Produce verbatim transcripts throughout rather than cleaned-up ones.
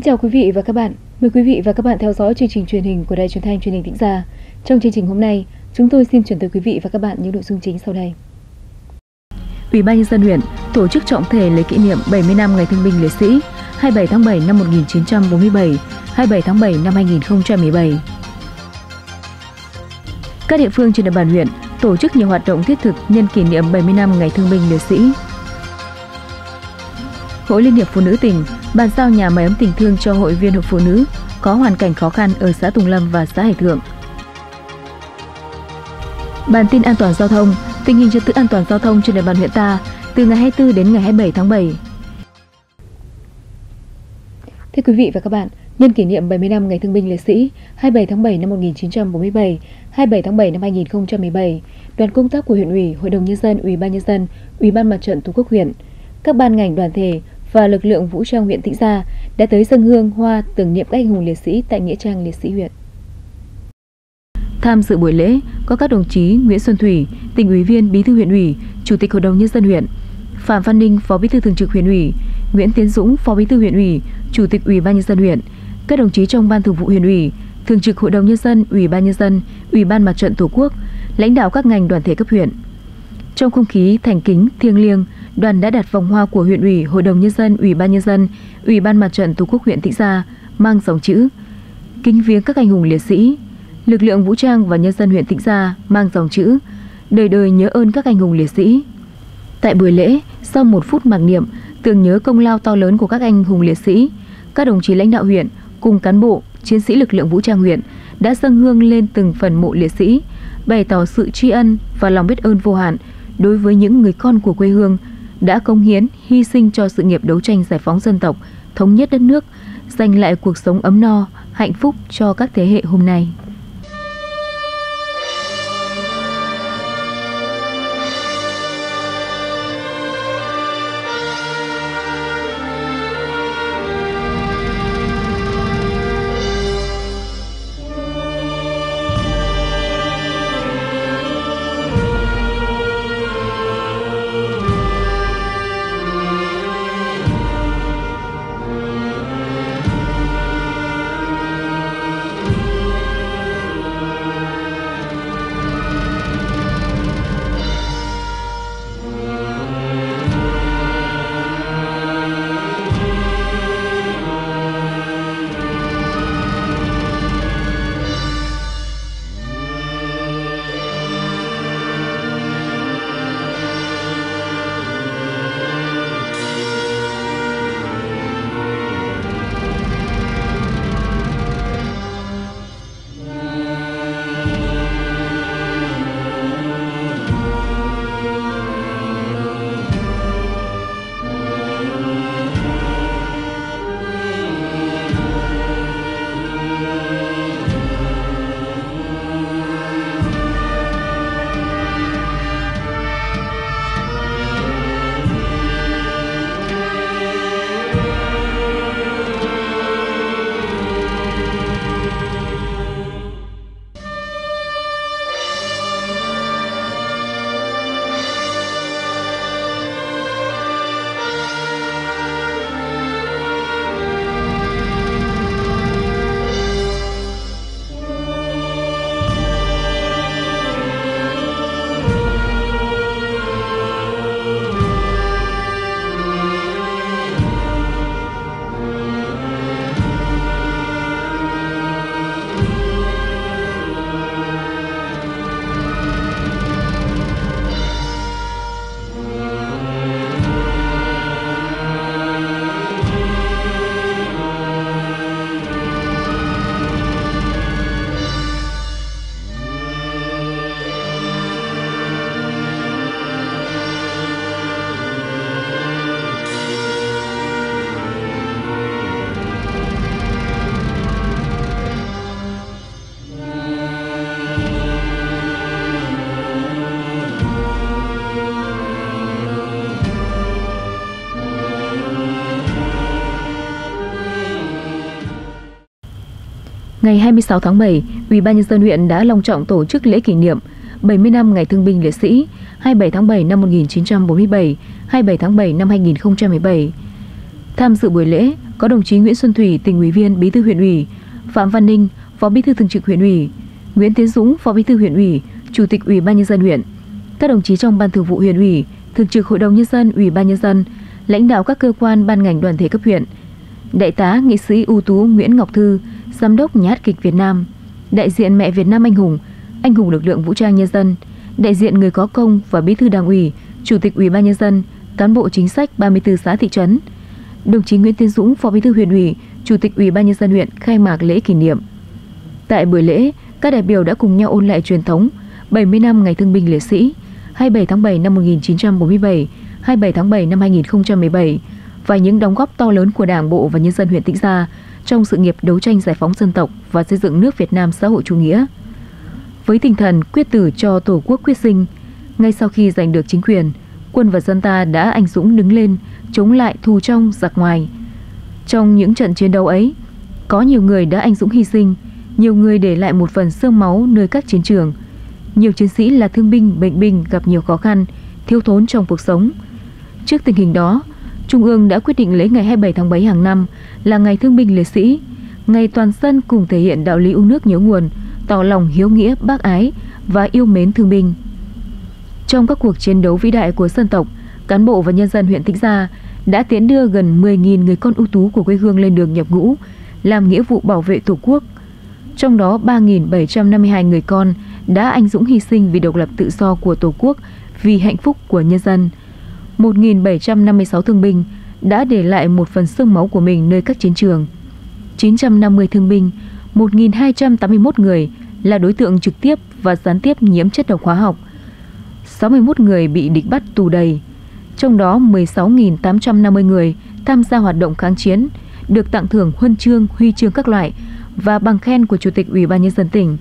chào quý vị và các bạn. Mời quý vị và các bạn theo dõi chương trình truyền hình của Đài Truyền thanh Truyền hình Tĩnh Gia. Trong chương trình hôm nay, chúng tôi xin chuyển tới quý vị và các bạn những nội dung chính sau đây. Ủy ban nhân dân huyện tổ chức trọng thể lễ kỷ niệm bảy mươi năm Ngày Thương binh Liệt sĩ hai mươi bảy tháng bảy năm một nghìn chín trăm bốn mươi bảy, hai mươi bảy tháng bảy năm hai nghìn không trăm mười bảy. Các địa phương trên địa bàn huyện tổ chức nhiều hoạt động thiết thực nhân kỷ niệm bảy mươi năm Ngày Thương binh Liệt sĩ. Hội Liên hiệp Phụ nữ tỉnh bàn giao nhà máy ấm tình thương cho hội viên hội phụ nữ có hoàn cảnh khó khăn ở xã Tùng Lâm và xã Hải Thượng. Bản tin an toàn giao thông, tình hình trật tự an toàn giao thông trên địa bàn huyện ta từ ngày hai mươi tư đến ngày hai mươi bảy tháng bảy. Thưa quý vị và các bạn, nhân kỷ niệm bảy mươi năm Ngày Thương binh Liệt sĩ hai mươi bảy tháng bảy năm một nghìn chín trăm bốn mươi bảy, hai mươi bảy tháng bảy năm hai nghìn không trăm mười bảy, đoàn công tác của huyện ủy, Hội đồng nhân dân, Ủy ban nhân dân, Ủy ban Mặt trận Tổ quốc huyện, các ban ngành đoàn thể và lực lượng vũ trang huyện Tĩnh Gia đã tới dâng hương hoa tưởng niệm các anh hùng liệt sĩ tại nghĩa trang liệt sĩ huyện. Tham dự buổi lễ có các đồng chí Nguyễn Xuân Thủy, tỉnh ủy viên, bí thư huyện ủy, chủ tịch Hội đồng nhân dân huyện; Phạm Văn Ninh, phó bí thư thường trực huyện ủy; Nguyễn Tiến Dũng, phó bí thư huyện ủy, chủ tịch Ủy ban nhân dân huyện; các đồng chí trong ban thường vụ huyện ủy, thường trực Hội đồng nhân dân, Ủy ban nhân dân, Ủy ban Mặt trận Tổ quốc, lãnh đạo các ngành đoàn thể cấp huyện. Trong không khí thành kính thiêng liêng, đoàn đã đặt vòng hoa của huyện ủy, Hội đồng nhân dân, Ủy ban nhân dân, Ủy ban Mặt trận Tổ quốc huyện Tĩnh Gia mang dòng chữ kính viếng các anh hùng liệt sĩ. Lực lượng vũ trang và nhân dân huyện Tĩnh Gia mang dòng chữ đời đời nhớ ơn các anh hùng liệt sĩ. Tại buổi lễ, sau một phút mặc niệm tưởng nhớ công lao to lớn của các anh hùng liệt sĩ, các đồng chí lãnh đạo huyện cùng cán bộ, chiến sĩ lực lượng vũ trang huyện đã dâng hương lên từng phần mộ liệt sĩ, bày tỏ sự tri ân và lòng biết ơn vô hạn đối với những người con của quê hương đã cống hiến, hy sinh cho sự nghiệp đấu tranh giải phóng dân tộc, thống nhất đất nước, giành lại cuộc sống ấm no, hạnh phúc cho các thế hệ hôm nay. Ngày hai mươi sáu tháng bảy, Ủy ban nhân dân huyện đã long trọng tổ chức lễ kỷ niệm bảy mươi năm Ngày Thương binh Liệt sĩ hai mươi bảy tháng bảy năm một nghìn chín trăm bốn mươi bảy, hai mươi bảy tháng bảy năm hai nghìn không trăm mười bảy. Tham dự buổi lễ có đồng chí Nguyễn Xuân Thủy, tỉnh ủy viên, bí thư huyện ủy, Phạm Văn Ninh, phó bí thư thường trực huyện ủy, Nguyễn Tiến Dũng, phó bí thư huyện ủy, chủ tịch Ủy ban nhân dân huyện, các đồng chí trong ban thường vụ huyện ủy, thường trực hội đồng nhân dân, Ủy ban nhân dân, lãnh đạo các cơ quan ban ngành đoàn thể cấp huyện, đại tá nghệ sĩ ưu tú Nguyễn Ngọc Thư, giám đốc Nhà hát kịch Việt Nam, đại diện Mẹ Việt Nam anh hùng, anh hùng lực lượng vũ trang nhân dân, đại diện người có công và bí thư đảng ủy, chủ tịch Ủy ban nhân dân, cán bộ chính sách ba mươi tư xã thị trấn. Đồng chí Nguyễn Tiến Dũng, phó bí thư huyện ủy, chủ tịch Ủy ban nhân dân huyện khai mạc lễ kỷ niệm. Tại buổi lễ, các đại biểu đã cùng nhau ôn lại truyền thống bảy mươi năm Ngày Thương binh Liệt sĩ hai mươi bảy tháng bảy năm một nghìn chín trăm bốn mươi bảy, hai mươi bảy tháng bảy năm hai nghìn không trăm mười bảy và những đóng góp to lớn của Đảng bộ và nhân dân huyện Tĩnh Gia trong sự nghiệp đấu tranh giải phóng dân tộc và xây dựng nước Việt Nam xã hội chủ nghĩa. Với tinh thần quyết tử cho Tổ quốc quyết sinh, ngay sau khi giành được chính quyền, quân và dân ta đã anh dũng đứng lên chống lại thù trong giặc ngoài. Trong những trận chiến đấu ấy, có nhiều người đã anh dũng hy sinh, nhiều người để lại một phần xương máu nơi các chiến trường. Nhiều chiến sĩ là thương binh, bệnh binh gặp nhiều khó khăn, thiếu thốn trong cuộc sống. Trước tình hình đó, Trung ương đã quyết định lấy ngày hai mươi bảy tháng bảy hàng năm là Ngày Thương binh Liệt sĩ, ngày toàn dân cùng thể hiện đạo lý uống nước nhớ nguồn, tỏ lòng hiếu nghĩa, bác ái và yêu mến thương binh. Trong các cuộc chiến đấu vĩ đại của dân tộc, cán bộ và nhân dân huyện Tĩnh Gia đã tiến đưa gần mười nghìn người con ưu tú của quê hương lên đường nhập ngũ, làm nghĩa vụ bảo vệ Tổ quốc. Trong đó ba nghìn bảy trăm năm mươi hai người con đã anh dũng hy sinh vì độc lập tự do của Tổ quốc, vì hạnh phúc của nhân dân. một nghìn bảy trăm năm mươi sáu thương binh đã để lại một phần xương máu của mình nơi các chiến trường. chín trăm năm mươi thương binh, một nghìn hai trăm tám mươi mốt người là đối tượng trực tiếp và gián tiếp nhiễm chất độc hóa học. sáu mươi mốt người bị địch bắt tù đầy. Trong đó mười sáu nghìn tám trăm năm mươi người tham gia hoạt động kháng chiến, được tặng thưởng huân chương, huy chương các loại và bằng khen của Chủ tịch Ủy ban nhân dân tỉnh.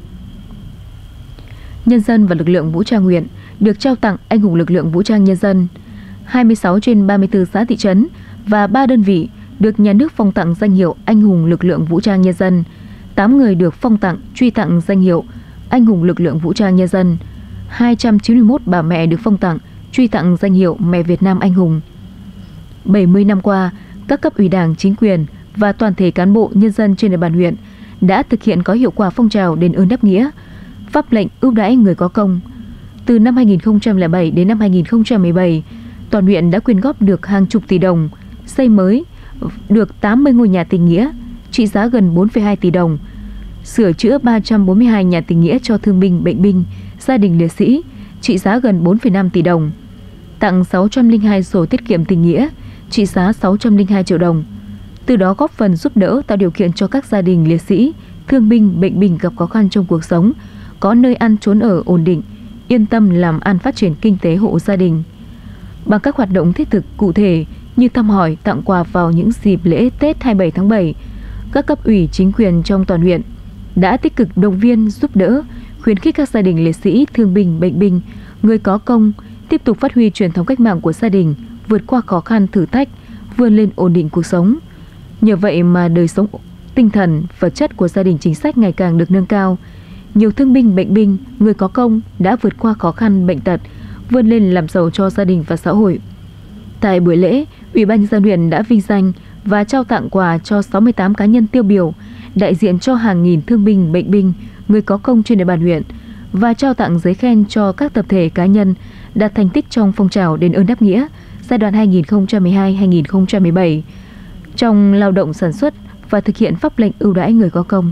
Nhân dân và lực lượng vũ trang huyện được trao tặng anh hùng lực lượng vũ trang nhân dân. hai mươi sáu trên ba mươi tư xã thị trấn và ba đơn vị được nhà nước phong tặng danh hiệu anh hùng lực lượng vũ trang nhân dân. tám người được phong tặng, truy tặng danh hiệu anh hùng lực lượng vũ trang nhân dân. hai trăm chín mươi mốt bà mẹ được phong tặng, truy tặng danh hiệu Mẹ Việt Nam anh hùng. bảy mươi năm qua, các cấp ủy Đảng, chính quyền và toàn thể cán bộ nhân dân trên địa bàn huyện đã thực hiện có hiệu quả phong trào đền ơn đáp nghĩa, pháp lệnh ưu đãi người có công. Từ năm hai nghìn không trăm lẻ bảy đến năm hai nghìn không trăm mười bảy, toàn huyện đã quyên góp được hàng chục tỷ đồng, xây mới được tám mươi ngôi nhà tình nghĩa trị giá gần bốn phẩy hai tỷ đồng, sửa chữa ba trăm bốn mươi hai nhà tình nghĩa cho thương binh, bệnh binh, gia đình liệt sĩ trị giá gần bốn phẩy năm tỷ đồng, tặng sáu trăm lẻ hai sổ tiết kiệm tình nghĩa trị giá sáu trăm lẻ hai triệu đồng. Từ đó góp phần giúp đỡ, tạo điều kiện cho các gia đình liệt sĩ, thương binh, bệnh binh gặp khó khăn trong cuộc sống có nơi ăn trốn ở ổn định, yên tâm làm ăn phát triển kinh tế hộ gia đình. Bằng các hoạt động thiết thực cụ thể như thăm hỏi, tặng quà vào những dịp lễ Tết hai mươi bảy tháng bảy, các cấp ủy chính quyền trong toàn huyện đã tích cực động viên, giúp đỡ, khuyến khích các gia đình liệt sĩ, thương binh, bệnh binh, người có công tiếp tục phát huy truyền thống cách mạng của gia đình, vượt qua khó khăn thử thách, vươn lên ổn định cuộc sống. Nhờ vậy mà đời sống tinh thần, vật chất của gia đình chính sách ngày càng được nâng cao. Nhiều thương binh, bệnh binh, người có công đã vượt qua khó khăn, bệnh tật, vươn lên làm giàu cho gia đình và xã hội. Tại buổi lễ, Ủy ban nhân dân huyện đã vinh danh và trao tặng quà cho sáu mươi tám cá nhân tiêu biểu, đại diện cho hàng nghìn thương binh, bệnh binh, người có công trên địa bàn huyện và trao tặng giấy khen cho các tập thể cá nhân đạt thành tích trong phong trào đền ơn đáp nghĩa giai đoạn hai nghìn không trăm mười hai đến hai nghìn không trăm mười bảy trong lao động sản xuất và thực hiện pháp lệnh ưu đãi người có công.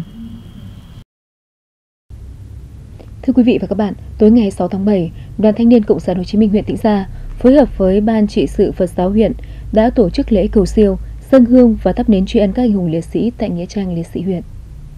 Thưa quý vị và các bạn, tối ngày sáu tháng bảy, Đoàn Thanh niên Cộng sản Hồ Chí Minh huyện Tĩnh Gia phối hợp với Ban trị sự Phật giáo huyện đã tổ chức lễ cầu siêu, dâng hương và thắp nến tri ân các anh hùng liệt sĩ tại nghĩa trang liệt sĩ huyện.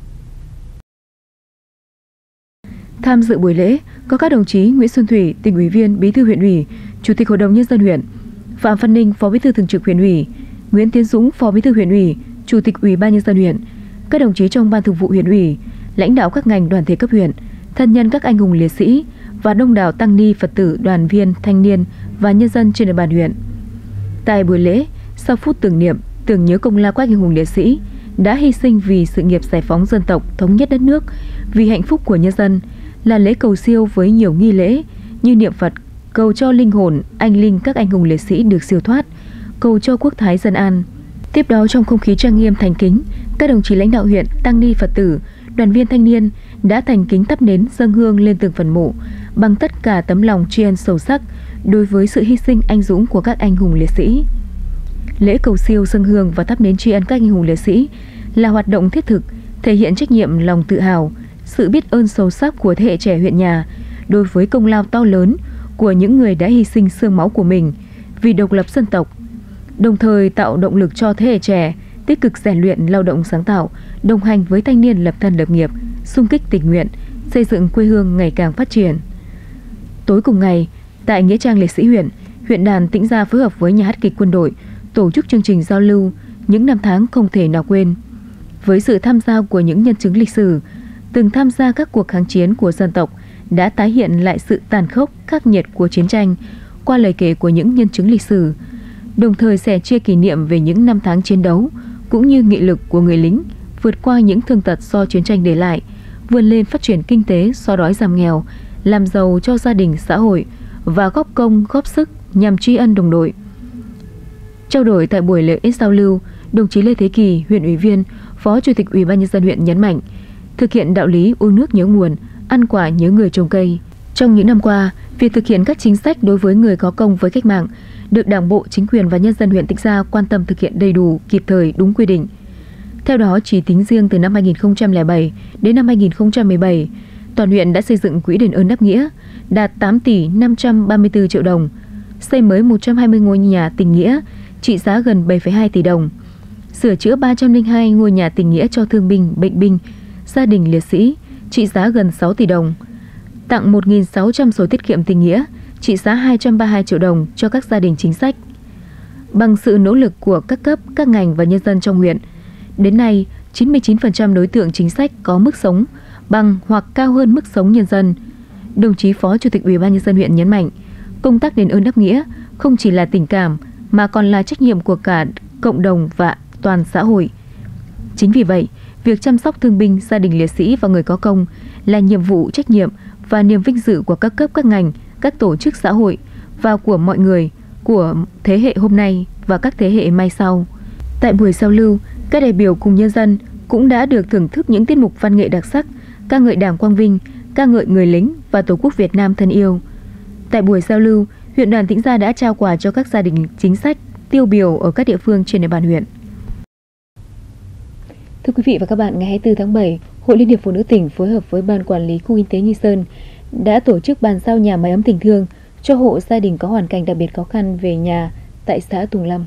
Tham dự buổi lễ có các đồng chí Nguyễn Xuân Thủy, tỉnh ủy viên, bí thư huyện ủy, chủ tịch hội đồng nhân dân huyện, Phạm Văn Ninh, phó bí thư thường trực huyện ủy, Nguyễn Tiến Dũng, phó bí thư huyện ủy, chủ tịch ủy ban nhân dân huyện, các đồng chí trong ban thường vụ huyện ủy, lãnh đạo các ngành đoàn thể cấp huyện, thân nhân các anh hùng liệt sĩ và đông đảo tăng ni, Phật tử, đoàn viên, thanh niên và nhân dân trên địa bàn huyện. Tại buổi lễ, sau phút tưởng niệm, tưởng nhớ công lao các anh hùng liệt sĩ đã hy sinh vì sự nghiệp giải phóng dân tộc, thống nhất đất nước, vì hạnh phúc của nhân dân, là lễ cầu siêu với nhiều nghi lễ như niệm Phật, cầu cho linh hồn, anh linh các anh hùng liệt sĩ được siêu thoát, cầu cho quốc thái dân an. Tiếp đó, trong không khí trang nghiêm thành kính, các đồng chí lãnh đạo huyện, tăng ni Phật tử, đoàn viên thanh niên đã thành kính thắp nến dâng hương lên từng phần mộ bằng tất cả tấm lòng tri ân sâu sắc đối với sự hy sinh anh dũng của các anh hùng liệt sĩ. Lễ cầu siêu dâng hương và thắp nến tri ân các anh hùng liệt sĩ là hoạt động thiết thực, thể hiện trách nhiệm, lòng tự hào, sự biết ơn sâu sắc của thế hệ trẻ huyện nhà đối với công lao to lớn của những người đã hy sinh xương máu của mình vì độc lập dân tộc, đồng thời tạo động lực cho thế hệ trẻ tích cực rèn luyện, lao động sáng tạo, đồng hành với thanh niên lập thân lập nghiệp, xung kích tình nguyện, xây dựng quê hương ngày càng phát triển. Tối cùng ngày, tại nghĩa trang liệt sĩ huyện, huyện đoàn Tĩnh Gia phối hợp với nhà hát kịch quân đội tổ chức chương trình giao lưu những năm tháng không thể nào quên. Với sự tham gia của những nhân chứng lịch sử từng tham gia các cuộc kháng chiến của dân tộc, đã tái hiện lại sự tàn khốc, khắc nghiệt của chiến tranh qua lời kể của những nhân chứng lịch sử, đồng thời sẻ chia kỷ niệm về những năm tháng chiến đấu cũng như nghị lực của người lính vượt qua những thương tật do chiến tranh để lại, vươn lên phát triển kinh tế, xóa đói giảm nghèo, làm giàu cho gia đình xã hội và góp công góp sức nhằm tri ân đồng đội. Trao đổi tại buổi lễ giao lưu, đồng chí Lê Thế Kỳ, huyện ủy viên, Phó Chủ tịch Ủy ban nhân dân huyện nhấn mạnh, thực hiện đạo lý uống nước nhớ nguồn, ăn quả nhớ người trồng cây. Trong những năm qua, việc thực hiện các chính sách đối với người có công với cách mạng được Đảng bộ, chính quyền và nhân dân huyện Tĩnh Gia quan tâm thực hiện đầy đủ, kịp thời, đúng quy định. Theo đó, chỉ tính riêng từ năm hai nghìn không trăm lẻ bảy đến năm hai nghìn không trăm mười bảy, toàn huyện đã xây dựng quỹ đền ơn đáp nghĩa đạt tám tỷ năm trăm ba mươi tư triệu đồng, xây mới một trăm hai mươi ngôi nhà tình nghĩa trị giá gần bảy phẩy hai tỷ đồng, sửa chữa ba trăm lẻ hai ngôi nhà tình nghĩa cho thương binh, bệnh binh, gia đình liệt sĩ trị giá gần sáu tỷ đồng, tặng một nghìn sáu trăm sổ tiết kiệm tình nghĩa trị giá hai trăm ba mươi hai triệu đồng cho các gia đình chính sách. Bằng sự nỗ lực của các cấp, các ngành và nhân dân trong huyện, đến nay chín mươi chín phần trăm đối tượng chính sách có mức sống bằng hoặc cao hơn mức sống nhân dân. Đồng chí Phó Chủ tịch Ủy ban nhân dân huyện nhấn mạnh, công tác đền ơn đáp nghĩa không chỉ là tình cảm mà còn là trách nhiệm của cả cộng đồng và toàn xã hội. Chính vì vậy, việc chăm sóc thương binh, gia đình liệt sĩ và người có công là nhiệm vụ, trách nhiệm và niềm vinh dự của các cấp, các ngành, các tổ chức xã hội và của mọi người, của thế hệ hôm nay và các thế hệ mai sau. Tại buổi giao lưu, các đại biểu cùng nhân dân cũng đã được thưởng thức những tiết mục văn nghệ đặc sắc, ca ngợi Đảng quang vinh, ca ngợi người lính và Tổ quốc Việt Nam thân yêu. Tại buổi giao lưu, huyện đoàn Tĩnh Gia đã trao quà cho các gia đình chính sách tiêu biểu ở các địa phương trên địa bàn huyện. Thưa quý vị và các bạn, ngày hai mươi tư tháng bảy, Hội Liên hiệp Phụ nữ tỉnh phối hợp với Ban Quản lý Khu kinh tế Nghi Sơn đã tổ chức bàn giao nhà mái ấm tình thương cho hộ gia đình có hoàn cảnh đặc biệt khó khăn về nhà tại xã Tùng Lâm.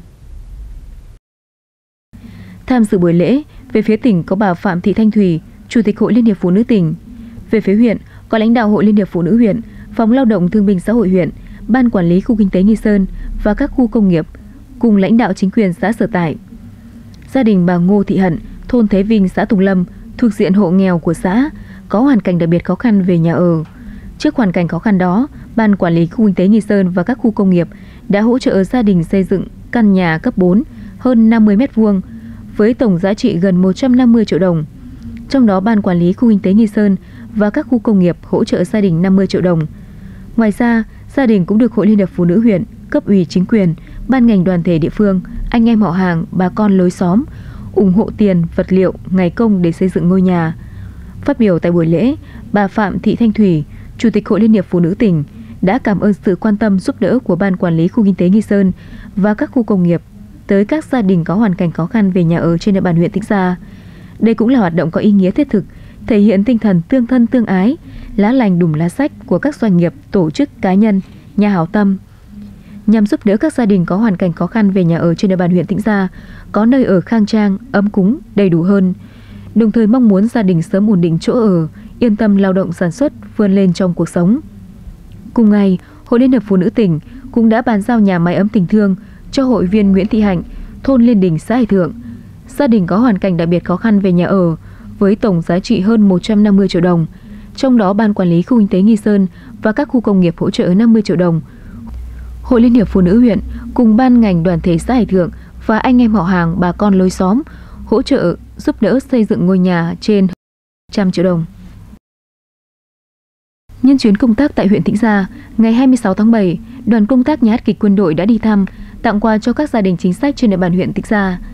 Tham dự buổi lễ, về phía tỉnh có bà Phạm Thị Thanh Thủy, Chủ tịch Hội Liên hiệp Phụ nữ tỉnh. Về phía huyện, có lãnh đạo Hội Liên hiệp Phụ nữ huyện, Phòng Lao động Thương binh Xã hội huyện, Ban Quản lý Khu kinh tế Nghi Sơn và các khu công nghiệp, cùng lãnh đạo chính quyền xã sở tại. Gia đình bà Ngô Thị Hận, thôn Thế Vinh, xã Tùng Lâm, thuộc diện hộ nghèo của xã, có hoàn cảnh đặc biệt khó khăn về nhà ở. Trước hoàn cảnh khó khăn đó, Ban Quản lý Khu kinh tế Nghi Sơn và các khu công nghiệp đã hỗ trợ gia đình xây dựng căn nhà cấp bốn hơn năm mươi mét vuông với tổng giá trị gần một trăm năm mươi triệu đồng. Trong đó, Ban Quản lý Khu kinh tế Nghi Sơn và các khu công nghiệp hỗ trợ gia đình năm mươi triệu đồng. Ngoài ra, gia đình cũng được Hội Liên hiệp Phụ nữ huyện, cấp ủy chính quyền, ban ngành đoàn thể địa phương, anh em họ hàng, bà con lối xóm ủng hộ tiền, vật liệu, ngày công để xây dựng ngôi nhà. Phát biểu tại buổi lễ, bà Phạm Thị Thanh Thủy, Chủ tịch Hội Liên hiệp Phụ nữ tỉnh đã cảm ơn sự quan tâm giúp đỡ của Ban Quản lý Khu kinh tế Nghi Sơn và các khu công nghiệp tới các gia đình có hoàn cảnh khó khăn về nhà ở trên địa bàn huyện Tĩnh Gia. Đây cũng là hoạt động có ý nghĩa thiết thực, thể hiện tinh thần tương thân tương ái, lá lành đùm lá rách của các doanh nghiệp, tổ chức, cá nhân, nhà hảo tâm, nhằm giúp đỡ các gia đình có hoàn cảnh khó khăn về nhà ở trên địa bàn huyện Tĩnh Gia có nơi ở khang trang, ấm cúng, đầy đủ hơn. Đồng thời mong muốn gia đình sớm ổn định chỗ ở, yên tâm lao động sản xuất, vươn lên trong cuộc sống. Cùng ngày, Hội Liên hiệp Phụ nữ tỉnh cũng đã bàn giao nhà mái ấm tình thương cho hội viên Nguyễn Thị Hạnh, thôn Liên Đình, xã Hải Thượng. Gia đình có hoàn cảnh đặc biệt khó khăn về nhà ở với tổng giá trị hơn một trăm năm mươi triệu đồng. Trong đó, Ban Quản lý Khu kinh tế Nghi Sơn và các khu công nghiệp hỗ trợ năm mươi triệu đồng. Hội Liên hiệp Phụ nữ huyện cùng ban ngành đoàn thể xã Hải Thượng và anh em họ hàng, bà con lối xóm hỗ trợ giúp đỡ xây dựng ngôi nhà trên một trăm triệu đồng. Nhân chuyến công tác tại huyện Tĩnh Gia, ngày hai mươi sáu tháng bảy, đoàn công tác nhà hát kịch quân đội đã đi thăm, tặng quà cho các gia đình chính sách trên địa bàn huyện Tĩnh Gia.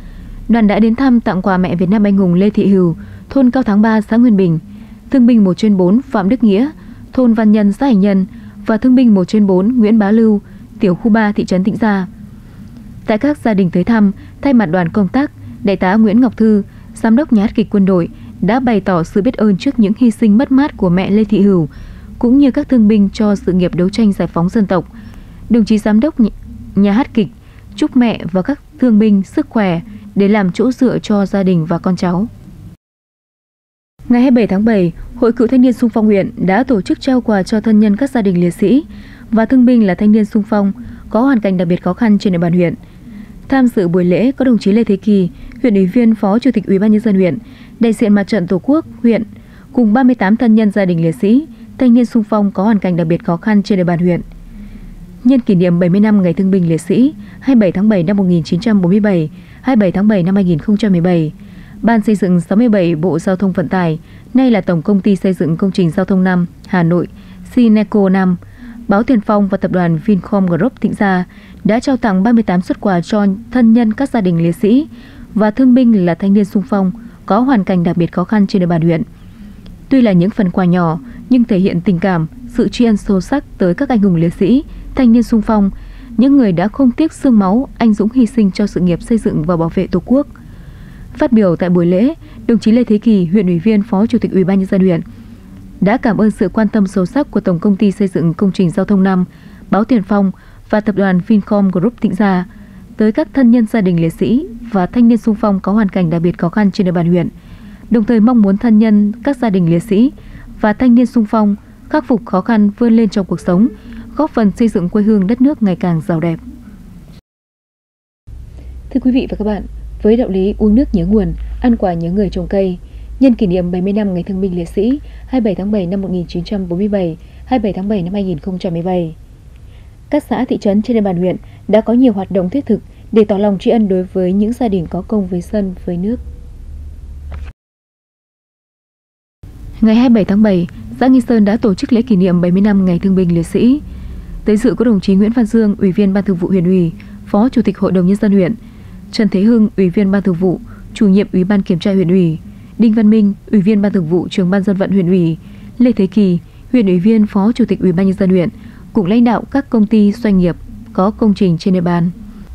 đoàn đã đến thăm tặng quà mẹ Việt Nam anh hùng Lê Thị Hừu, thôn Cao Thắng ba, xã Nguyên Bình, thương binh một trên bốn Phạm Đức Nghĩa, thôn Văn Nhân, xã Hành Nhân và thương binh một trên bốn Nguyễn Bá Lưu, tiểu khu ba, thị trấn Tĩnh Gia. Tại các gia đình tới thăm, thay mặt đoàn công tác, Đại tá Nguyễn Ngọc Thư, Giám đốc Nhà hát kịch Quân đội đã bày tỏ sự biết ơn trước những hy sinh mất mát của mẹ Lê Thị Hừu, cũng như các thương binh cho sự nghiệp đấu tranh giải phóng dân tộc. Đồng chí Giám đốc Nhà hát kịch chúc mẹ và các thương binh sức khỏe để làm chỗ dựa cho gia đình và con cháu. Ngày hai mươi bảy tháng bảy, Hội Cựu Thanh niên Xung phong huyện đã tổ chức trao quà cho thân nhân các gia đình liệt sĩ và thương binh là thanh niên xung phong có hoàn cảnh đặc biệt khó khăn trên địa bàn huyện. Tham dự buổi lễ có đồng chí Lê Thế Kỳ, huyện ủy viên, Phó Chủ tịch Ủy ban nhân dân huyện, đại diện Mặt trận Tổ quốc huyện cùng ba mươi tám thân nhân gia đình liệt sĩ, thanh niên xung phong có hoàn cảnh đặc biệt khó khăn trên địa bàn huyện. Nhân kỷ niệm bảy mươi năm Ngày Thương binh Liệt sĩ hai mươi bảy tháng bảy năm một nghìn chín trăm bốn mươi bảy, hai mươi bảy tháng bảy năm hai nghìn không trăm mười bảy, Ban xây dựng sáu mươi bảy Bộ Giao thông Vận tải, nay là Tổng Công ty Xây dựng Công trình Giao thông năm Hà Nội, Sineco năm, Báo Tiền Phong và Tập đoàn Vincom Group Tĩnh Gia đã trao tặng ba mươi tám suất quà cho thân nhân các gia đình liệt sĩ và thương binh là thanh niên xung phong có hoàn cảnh đặc biệt khó khăn trên địa bàn huyện. Tuy là những phần quà nhỏ nhưng thể hiện tình cảm, sự tri ân sâu sắc tới các anh hùng liệt sĩ, thanh niên xung phong, những người đã không tiếc xương máu, anh dũng hy sinh cho sự nghiệp xây dựng và bảo vệ Tổ quốc. Phát biểu tại buổi lễ, đồng chí Lê Thế Kỳ, huyện ủy viên, Phó Chủ tịch Ủy ban nhân dân huyện đã cảm ơn sự quan tâm sâu sắc của Tổng Công ty Xây dựng Công trình Giao thông năm, Báo Tiền Phong và Tập đoàn Vincom Group Tĩnh Gia tới các thân nhân gia đình liệt sĩ và thanh niên xung phong có hoàn cảnh đặc biệt khó khăn trên địa bàn huyện. Đồng thời mong muốn thân nhân các gia đình liệt sĩ và thanh niên xung phong khắc phục khó khăn, vươn lên trong cuộc sống, góp phần xây dựng quê hương đất nước ngày càng giàu đẹp. Thưa quý vị và các bạn, với đạo lý uống nước nhớ nguồn, ăn quả nhớ người trồng cây, nhân kỷ niệm bảy mươi năm Ngày Thương binh Liệt sĩ hai mươi bảy tháng bảy năm một nghìn chín trăm bốn mươi bảy, hai mươi bảy tháng bảy năm hai nghìn không trăm mười bảy, các xã thị trấn trên địa bàn huyện đã có nhiều hoạt động thiết thực để tỏ lòng tri ân đối với những gia đình có công với dân, với nước. Ngày hai mươi bảy tháng bảy, xã Nghi Sơn đã tổ chức lễ kỷ niệm bảy mươi năm Ngày Thương binh Liệt sĩ. Tới dự có đồng chí Nguyễn Văn Dương, Ủy viên Ban Thường vụ huyện ủy, Phó Chủ tịch Hội đồng nhân dân huyện, Trần Thế Hưng, Ủy viên Ban Thường vụ, Chủ nhiệm Ủy ban Kiểm tra huyện ủy, Đinh Văn Minh, Ủy viên Ban Thường vụ, Trưởng ban Dân vận huyện ủy, Lê Thế Kỳ, huyện ủy viên, Phó Chủ tịch Ủy ban nhân dân huyện, cùng lãnh đạo các công ty, doanh nghiệp có công trình trên địa bàn.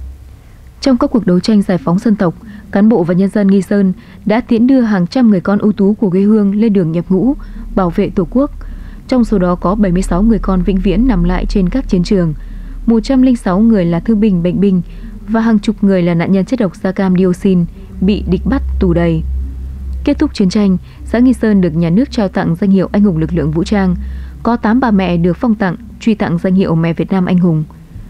Trong các cuộc đấu tranh giải phóng dân tộc, cán bộ và nhân dân Nghi Sơn đã tiễn đưa hàng trăm người con ưu tú của quê hương lên đường nhập ngũ, bảo vệ Tổ quốc. Trong số đó có bảy mươi sáu người con vĩnh viễn nằm lại trên các chiến trường, một trăm lẻ sáu người là thương binh, bệnh binh và hàng chục người là nạn nhân chất độc da cam dioxin bị địch bắt tù đầy. Kết thúc chiến tranh, xã Nghi Sơn được nhà nước trao tặng danh hiệu Anh hùng lực lượng vũ trang, có tám bà mẹ được phong tặng, truy tặng danh hiệu Mẹ Việt Nam Anh hùng.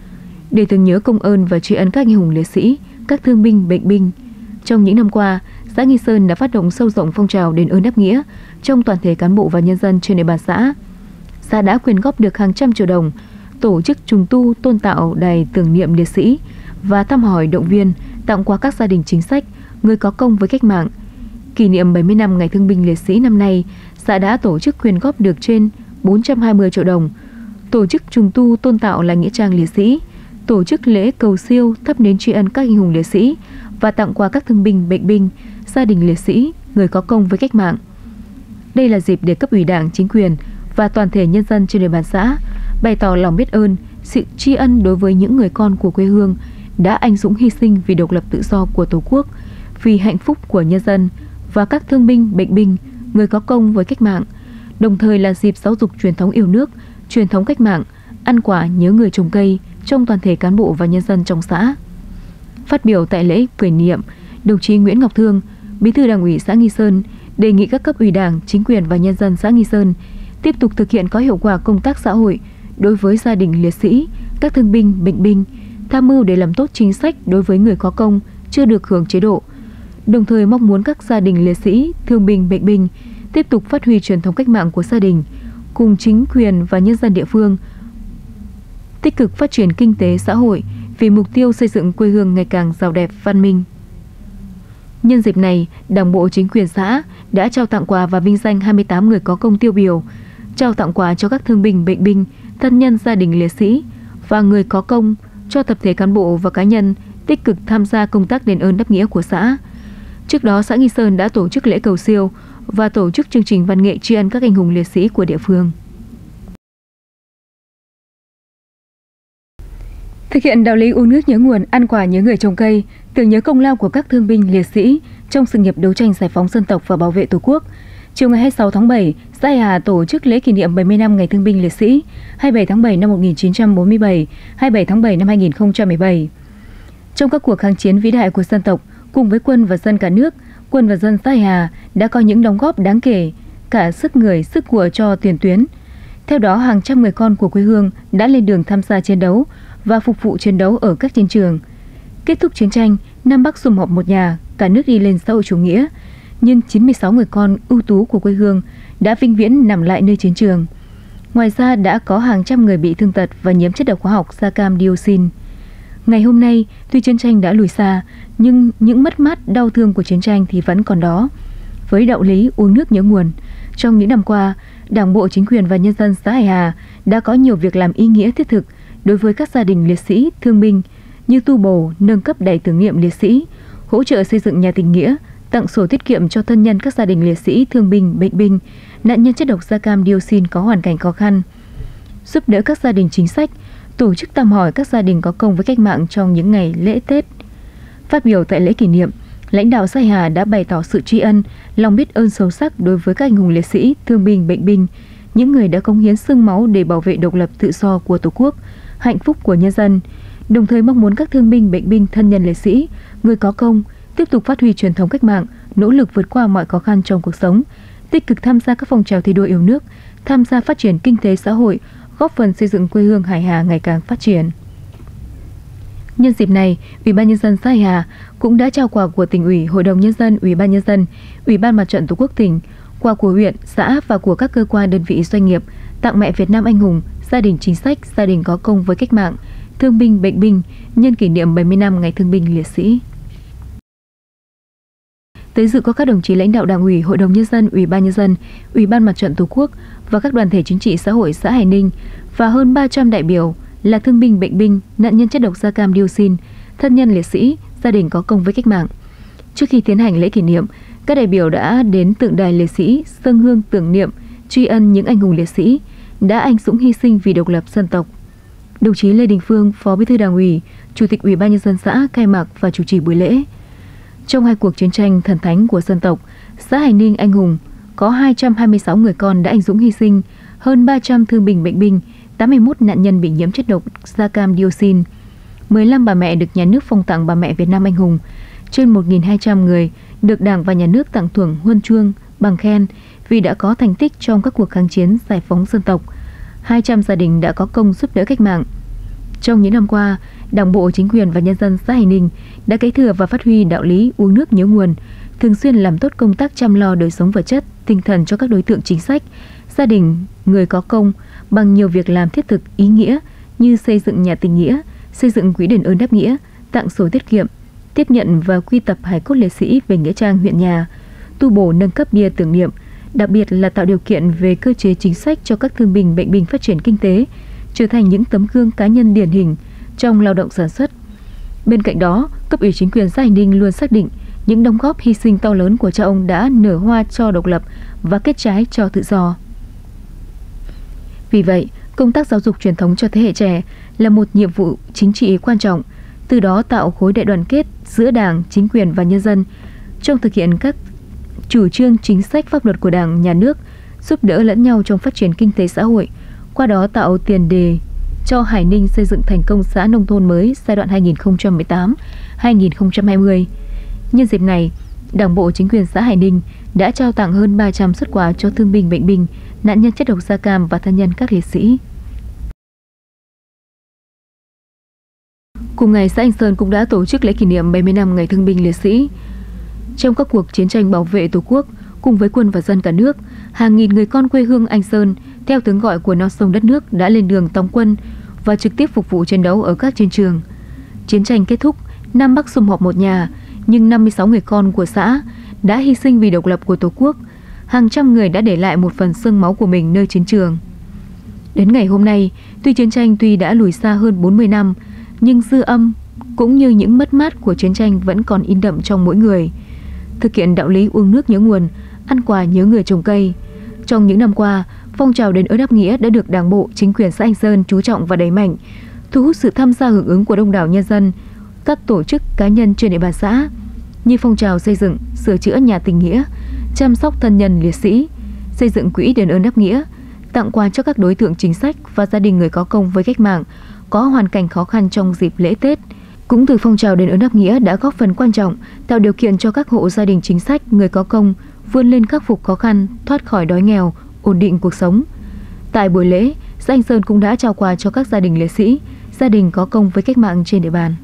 Để tưởng nhớ công ơn và tri ân các anh hùng liệt sĩ, các thương binh, bệnh binh, trong những năm qua, xã Nghi Sơn đã phát động sâu rộng phong trào đền ơn đáp nghĩa trong toàn thể cán bộ và nhân dân trên địa bàn xã. Xã đã quyên góp được hàng trăm triệu đồng, tổ chức trùng tu, tôn tạo đài tưởng niệm liệt sĩ và thăm hỏi, động viên, tặng quà các gia đình chính sách, người có công với cách mạng. Kỷ niệm bảy mươi năm Ngày Thương binh Liệt sĩ năm nay, xã đã tổ chức quyên góp được trên bốn trăm hai mươi triệu đồng, tổ chức trùng tu, tôn tạo lại nghĩa trang liệt sĩ, tổ chức lễ cầu siêu, thắp nến tri ân các anh hùng liệt sĩ và tặng quà các thương binh, bệnh binh, gia đình liệt sĩ, người có công với cách mạng. Đây là dịp để cấp ủy Đảng, chính quyền và toàn thể nhân dân trên địa bàn xã bày tỏ lòng biết ơn, sự tri ân đối với những người con của quê hương đã anh dũng hy sinh vì độc lập tự do của Tổ quốc, vì hạnh phúc của nhân dân và các thương binh, bệnh binh, người có công với cách mạng, đồng thời là dịp giáo dục truyền thống yêu nước, truyền thống cách mạng, ăn quả nhớ người trồng cây trong toàn thể cán bộ và nhân dân trong xã. Phát biểu tại lễ kỷ niệm, đồng chí Nguyễn Ngọc Thương, Bí thư Đảng ủy xã Nghi Sơn đề nghị các cấp ủy Đảng, chính quyền và nhân dân xã Nghi Sơn tiếp tục thực hiện có hiệu quả công tác xã hội đối với gia đình liệt sĩ, các thương binh, bệnh binh, tham mưu để làm tốt chính sách đối với người có công chưa được hưởng chế độ. Đồng thời mong muốn các gia đình liệt sĩ, thương binh, bệnh binh tiếp tục phát huy truyền thống cách mạng của gia đình, cùng chính quyền và nhân dân địa phương tích cực phát triển kinh tế xã hội vì mục tiêu xây dựng quê hương ngày càng giàu đẹp, văn minh. Nhân dịp này, Đảng bộ chính quyền xã đã trao tặng quà và vinh danh hai mươi tám người có công tiêu biểu, trao tặng quà cho các thương binh, bệnh binh, thân nhân gia đình liệt sĩ và người có công, cho tập thể cán bộ và cá nhân tích cực tham gia công tác đền ơn đáp nghĩa của xã, Trước đó, xã Nghi Sơn đã tổ chức lễ cầu siêu và tổ chức chương trình văn nghệ tri ân các anh hùng liệt sĩ của địa phương. Thực hiện đạo lý uống nước nhớ nguồn, ăn quả nhớ người trồng cây, tưởng nhớ công lao của các thương binh liệt sĩ trong sự nghiệp đấu tranh giải phóng dân tộc và bảo vệ Tổ quốc. Chiều ngày hai mươi sáu tháng bảy, xã Hải Hà tổ chức lễ kỷ niệm bảy mươi năm Ngày Thương binh Liệt sĩ hai mươi bảy tháng bảy năm một nghìn chín trăm bốn mươi bảy, hai mươi bảy tháng bảy năm hai nghìn không trăm mười bảy. Trong các cuộc kháng chiến vĩ đại của dân tộc, cùng với quân và dân cả nước, quân và dân xã Hải Hà đã có những đóng góp đáng kể, cả sức người, sức của cho tiền tuyến. Theo đó, hàng trăm người con của quê hương đã lên đường tham gia chiến đấu và phục vụ chiến đấu ở các chiến trường. Kết thúc chiến tranh, Nam Bắc sum họp một nhà, cả nước đi lên xã hội chủ nghĩa. Nhưng chín mươi sáu người con ưu tú của quê hương đã vĩnh viễn nằm lại nơi chiến trường. Ngoài ra đã có hàng trăm người bị thương tật và nhiễm chất độc hóa học da cam dioxin. Ngày hôm nay, tuy chiến tranh đã lùi xa, nhưng những mất mát đau thương của chiến tranh thì vẫn còn đó. Với đạo lý uống nước nhớ nguồn, trong những năm qua, Đảng bộ, chính quyền và nhân dân xã Hải Hà đã có nhiều việc làm ý nghĩa thiết thực đối với các gia đình liệt sĩ, thương binh như tu bổ, nâng cấp đài tưởng niệm liệt sĩ, hỗ trợ xây dựng nhà tình nghĩa, tặng sổ tiết kiệm cho thân nhân các gia đình liệt sĩ, thương binh, bệnh binh, nạn nhân chất độc da cam dioxin có hoàn cảnh khó khăn, giúp đỡ các gia đình chính sách, tổ chức thăm hỏi các gia đình có công với cách mạng trong những ngày lễ Tết. Phát biểu tại lễ kỷ niệm, lãnh đạo xã Hải Hà đã bày tỏ sự tri ân, lòng biết ơn sâu sắc đối với các anh hùng liệt sĩ, thương binh, bệnh binh, những người đã cống hiến xương máu để bảo vệ độc lập tự do của Tổ quốc, hạnh phúc của nhân dân. Đồng thời mong muốn các thương binh, bệnh binh, thân nhân liệt sĩ, người có công tiếp tục phát huy truyền thống cách mạng, nỗ lực vượt qua mọi khó khăn trong cuộc sống, tích cực tham gia các phong trào thi đua yêu nước, tham gia phát triển kinh tế xã hội, góp phần xây dựng quê hương Hải Hà ngày càng phát triển. Nhân dịp này, Ủy ban nhân dân xã Hải Hà cũng đã trao quà của tỉnh ủy, Hội đồng nhân dân, Ủy ban nhân dân, Ủy ban Mặt trận Tổ quốc tỉnh, quà của huyện, xã và của các cơ quan, đơn vị, doanh nghiệp tặng mẹ Việt Nam anh hùng, gia đình chính sách, gia đình có công với cách mạng, thương binh, bệnh binh nhân kỷ niệm bảy mươi năm Ngày Thương binh Liệt sĩ. Tới dự có các đồng chí lãnh đạo Đảng ủy, Hội đồng nhân dân, Ủy ban nhân dân, Ủy ban Mặt trận Tổ quốc và các đoàn thể chính trị xã hội xã Hải Ninh và hơn ba trăm đại biểu là thương binh, bệnh binh, nạn nhân chất độc da cam dioxin, thân nhân liệt sĩ, gia đình có công với cách mạng. Trước khi tiến hành lễ kỷ niệm, các đại biểu đã đến tượng đài liệt sĩ dâng hương tưởng niệm, tri ân những anh hùng liệt sĩ đã anh dũng hy sinh vì độc lập dân tộc. Đồng chí Lê Đình Phương, Phó Bí thư Đảng ủy, Chủ tịch Ủy ban nhân dân xã khai mạc và chủ trì buổi lễ. Trong hai cuộc chiến tranh thần thánh của dân tộc, xã Hải Ninh anh hùng có hai trăm hai mươi sáu người con đã anh dũng hy sinh, hơn ba trăm thương binh bệnh binh, tám mươi mốt nạn nhân bị nhiễm chất độc da cam dioxin, mười lăm bà mẹ được nhà nước phong tặng bà mẹ Việt Nam anh hùng, trên một nghìn hai trăm người được Đảng và nhà nước tặng thưởng huân chương, bằng khen vì đã có thành tích trong các cuộc kháng chiến giải phóng dân tộc. hai trăm gia đình đã có công giúp đỡ cách mạng. Trong những năm qua, Đảng bộ, chính quyền và nhân dân xã Hải Ninh đã kế thừa và phát huy đạo lý uống nước nhớ nguồn, thường xuyên làm tốt công tác chăm lo đời sống vật chất, tinh thần cho các đối tượng chính sách, gia đình, người có công bằng nhiều việc làm thiết thực, ý nghĩa như xây dựng nhà tình nghĩa, xây dựng quỹ đền ơn đáp nghĩa, tặng sổ tiết kiệm, tiếp nhận và quy tập hài cốt liệt sĩ về nghĩa trang huyện nhà, tu bổ nâng cấp bia tưởng niệm, đặc biệt là tạo điều kiện về cơ chế chính sách cho các thương binh bệnh binh phát triển kinh tế, trở thành những tấm gương cá nhân điển hình trong lao động sản xuất. Bên cạnh đó, cấp ủy chính quyền xã Hải Ninh luôn xác định những đóng góp hy sinh to lớn của cha ông đã nở hoa cho độc lập và kết trái cho tự do. Vì vậy, công tác giáo dục truyền thống cho thế hệ trẻ là một nhiệm vụ chính trị quan trọng, từ đó tạo khối đại đoàn kết giữa Đảng, chính quyền và nhân dân trong thực hiện các chủ trương chính sách pháp luật của Đảng, nhà nước, giúp đỡ lẫn nhau trong phát triển kinh tế xã hội, qua đó tạo tiền đề cho Hải Ninh xây dựng thành công xã nông thôn mới giai đoạn hai nghìn không trăm mười tám đến hai nghìn không trăm hai mươi. Nhân dịp này, Đảng bộ, chính quyền xã Hải Ninh đã trao tặng hơn ba trăm suất quà cho thương binh bệnh binh, nạn nhân chất độc da cam và thân nhân các liệt sĩ. Cùng ngày, xã Anh Sơn cũng đã tổ chức lễ kỷ niệm bảy mươi năm Ngày Thương binh Liệt sĩ. Trong các cuộc chiến tranh bảo vệ Tổ quốc, cùng với quân và dân cả nước, hàng nghìn người con quê hương Anh Sơn, theo tiếng gọi của non sông đất nước, đã lên đường tòng quân và trực tiếp phục vụ chiến đấu ở các chiến trường. Chiến tranh kết thúc, Nam Bắc sum họp một nhà, nhưng năm mươi sáu người con của xã đã hy sinh vì độc lập của Tổ quốc. Hàng trăm người đã để lại một phần xương máu của mình nơi chiến trường. Đến ngày hôm nay, tuy chiến tranh tuy đã lùi xa hơn bốn mươi năm, nhưng dư âm cũng như những mất mát của chiến tranh vẫn còn in đậm trong mỗi người. thực hiện đạo lý uống nước nhớ nguồn, ăn quả nhớ người trồng cây. Trong những năm qua, phong trào đền ơn đáp nghĩa đã được Đảng bộ, chính quyền xã Anh Sơn chú trọng và đẩy mạnh, thu hút sự tham gia hưởng ứng của đông đảo nhân dân, các tổ chức cá nhân trên địa bàn xã, như phong trào xây dựng, sửa chữa nhà tình nghĩa, chăm sóc thân nhân liệt sĩ, xây dựng quỹ đền ơn đáp nghĩa, tặng quà cho các đối tượng chính sách và gia đình người có công với cách mạng có hoàn cảnh khó khăn trong dịp lễ Tết. Cũng từ phong trào đền ơn đáp nghĩa đã góp phần quan trọng tạo điều kiện cho các hộ gia đình chính sách, người có công vươn lên khắc phục khó khăn, thoát khỏi đói nghèo, ổn định cuộc sống. Tại buổi lễ, xã Anh Sơn cũng đã trao quà cho các gia đình liệt sĩ, gia đình có công với cách mạng trên địa bàn.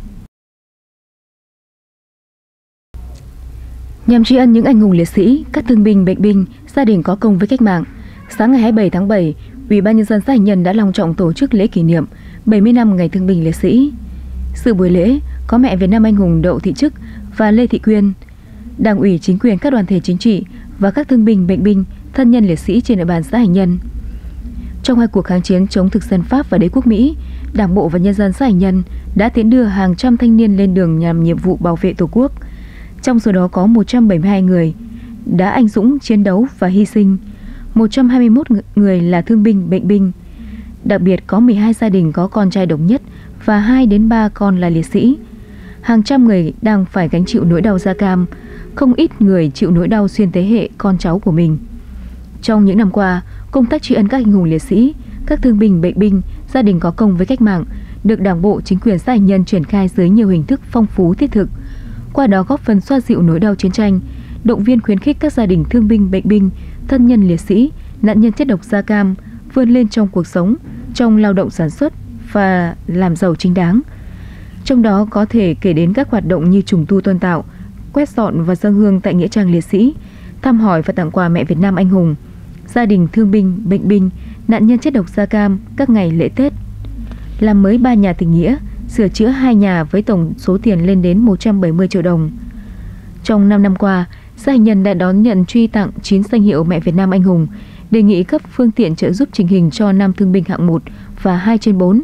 Nhằm tri ân những anh hùng liệt sĩ, các thương binh, bệnh binh, gia đình có công với cách mạng, sáng ngày hai mươi bảy tháng bảy, Ủy ban nhân dân xã Hành Nhân đã long trọng tổ chức lễ kỷ niệm bảy mươi năm ngày thương binh liệt sĩ. Dự buổi lễ có mẹ Việt Nam anh hùng Đậu Thị Trức và Lê Thị Quyên, Đảng ủy, chính quyền, các đoàn thể chính trị và các thương binh, bệnh binh, thân nhân liệt sĩ trên địa bàn xã Hành Nhân. Trong hai cuộc kháng chiến chống thực dân Pháp và đế quốc Mỹ, Đảng bộ và nhân dân xã Hành Nhân đã tiến đưa hàng trăm thanh niên lên đường nhằm nhiệm vụ bảo vệ Tổ quốc. Trong số đó có một trăm bảy mươi hai người đã anh dũng chiến đấu và hy sinh, một trăm hai mươi mốt người là thương binh, bệnh binh. Đặc biệt có mười hai gia đình có con trai độc nhất và hai đến ba con là liệt sĩ. Hàng trăm người đang phải gánh chịu nỗi đau da cam, không ít người chịu nỗi đau xuyên thế hệ con cháu của mình. Trong những năm qua, công tác tri ân các anh hùng liệt sĩ, các thương binh, bệnh binh, gia đình có công với cách mạng được Đảng bộ, chính quyền xã Hành Nhân triển khai dưới nhiều hình thức phong phú thiết thực. Qua đó góp phần xoa dịu nỗi đau chiến tranh, động viên khuyến khích các gia đình thương binh, bệnh binh, thân nhân liệt sĩ, nạn nhân chất độc da cam vươn lên trong cuộc sống, trong lao động sản xuất và làm giàu chính đáng. Trong đó có thể kể đến các hoạt động như trùng tu tôn tạo, quét dọn và dâng hương tại nghĩa trang liệt sĩ, thăm hỏi và tặng quà mẹ Việt Nam anh hùng, gia đình thương binh, bệnh binh, nạn nhân chất độc da cam các ngày lễ Tết, làm mới ba nhà tình nghĩa, sửa chữa hai nhà với tổng số tiền lên đến một trăm bảy mươi triệu đồng. Trong năm năm qua, xã Hành Nhân đã đón nhận truy tặng chín danh hiệu mẹ Việt Nam anh hùng, đề nghị cấp phương tiện trợ giúp chỉnh hình cho năm thương binh hạng một và hai trên bốn.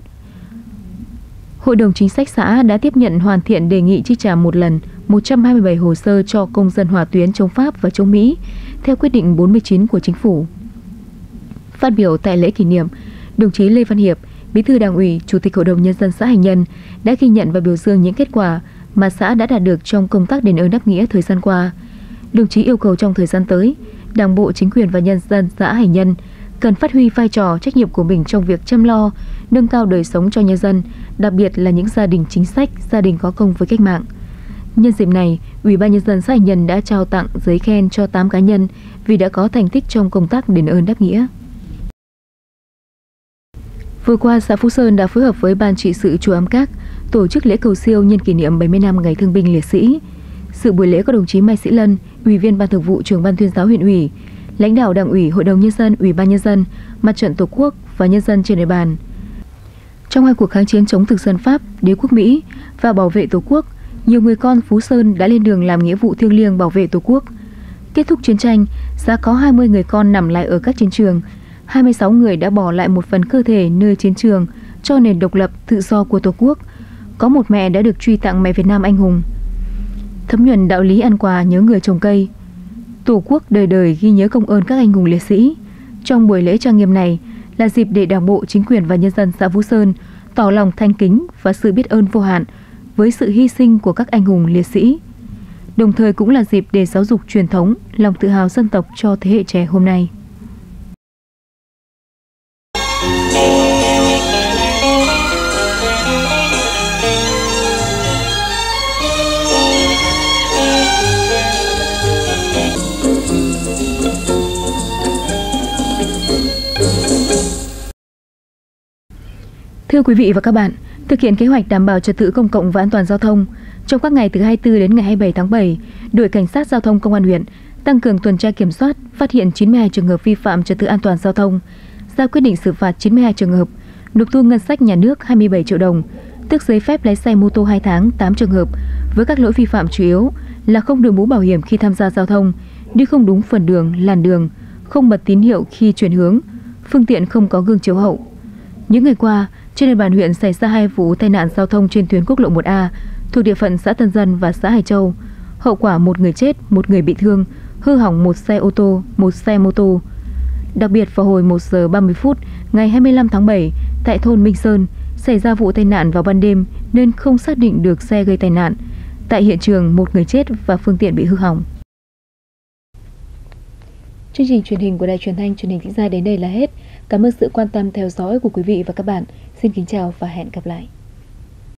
Hội đồng chính sách xã đã tiếp nhận hoàn thiện đề nghị chi trả một lần một trăm hai mươi bảy hồ sơ cho công dân hỏa tuyến chống Pháp và chống Mỹ theo quyết định bốn mươi chín của chính phủ. Phát biểu tại lễ kỷ niệm, đồng chí Lê Văn Hiệp, Bí thư Đảng ủy, Chủ tịch Hội đồng Nhân dân xã Hành Nhân đã ghi nhận và biểu dương những kết quả mà xã đã đạt được trong công tác đền ơn đáp nghĩa thời gian qua. Đồng chí yêu cầu trong thời gian tới, Đảng bộ, chính quyền và nhân dân xã Hành Nhân cần phát huy vai trò trách nhiệm của mình trong việc chăm lo, nâng cao đời sống cho nhân dân, đặc biệt là những gia đình chính sách, gia đình có công với cách mạng. Nhân dịp này, Ủy ban nhân dân xã Hành Nhân đã trao tặng giấy khen cho tám cá nhân vì đã có thành tích trong công tác đền ơn đáp nghĩa. Vừa qua, xã Phú Sơn đã phối hợp với Ban trị sự chùa Am Các tổ chức lễ cầu siêu nhân kỷ niệm bảy mươi năm ngày thương binh liệt sĩ. Dự buổi lễ có đồng chí Mai Sĩ Lân, Ủy viên Ban Thường vụ, Trưởng Ban Tuyên giáo huyện ủy, lãnh đạo Đảng ủy, Hội đồng nhân dân, Ủy ban nhân dân, Mặt trận Tổ quốc và nhân dân trên địa bàn. Trong hai cuộc kháng chiến chống thực dân Pháp, đế quốc Mỹ và bảo vệ Tổ quốc, nhiều người con Phú Sơn đã lên đường làm nghĩa vụ thiêng liêng bảo vệ Tổ quốc. Kết thúc chiến tranh, xã có hai mươi người con nằm lại ở các chiến trường, hai mươi sáu người đã bỏ lại một phần cơ thể nơi chiến trường cho nền độc lập tự do của Tổ quốc. Có một mẹ đã được truy tặng mẹ Việt Nam anh hùng. Thấm nhuần đạo lý ăn quà nhớ người trồng cây, Tổ quốc đời đời ghi nhớ công ơn các anh hùng liệt sĩ. Trong buổi lễ trang nghiêm này là dịp để Đảng bộ, chính quyền và nhân dân xã Phú Sơn tỏ lòng thanh kính và sự biết ơn vô hạn với sự hy sinh của các anh hùng liệt sĩ. Đồng thời cũng là dịp để giáo dục truyền thống, lòng tự hào dân tộc cho thế hệ trẻ hôm nay. Thưa quý vị và các bạn, thực hiện kế hoạch đảm bảo trật tự công cộng và an toàn giao thông, trong các ngày từ hai mươi tư đến ngày hai mươi bảy tháng bảy, đội cảnh sát giao thông công an huyện tăng cường tuần tra kiểm soát, phát hiện chín mươi hai trường hợp vi phạm trật tự an toàn giao thông, ra quyết định xử phạt chín mươi hai trường hợp, nộp thu ngân sách nhà nước hai mươi bảy triệu đồng, tước giấy phép lái xe mô tô hai tháng tám trường hợp, với các lỗi vi phạm chủ yếu là không đội mũ bảo hiểm khi tham gia giao thông, đi không đúng phần đường, làn đường, không bật tín hiệu khi chuyển hướng, phương tiện không có gương chiếu hậu. Những ngày qua, trên địa bàn huyện xảy ra hai vụ tai nạn giao thông trên tuyến quốc lộ một A thuộc địa phận xã Tân Dân và xã Hải Châu. Hậu quả một người chết, một người bị thương, hư hỏng một xe ô tô, một xe mô tô. Đặc biệt vào hồi một giờ ba mươi phút ngày hai mươi lăm tháng bảy tại thôn Minh Sơn xảy ra vụ tai nạn vào ban đêm nên không xác định được xe gây tai nạn. Tại hiện trường, một người chết và phương tiện bị hư hỏng. Chương trình truyền hình của Đài Truyền thanh Truyền hình Tĩnh Gia đến đây là hết. Cảm ơn sự quan tâm theo dõi của quý vị và các bạn. Xin kính chào và hẹn gặp lại.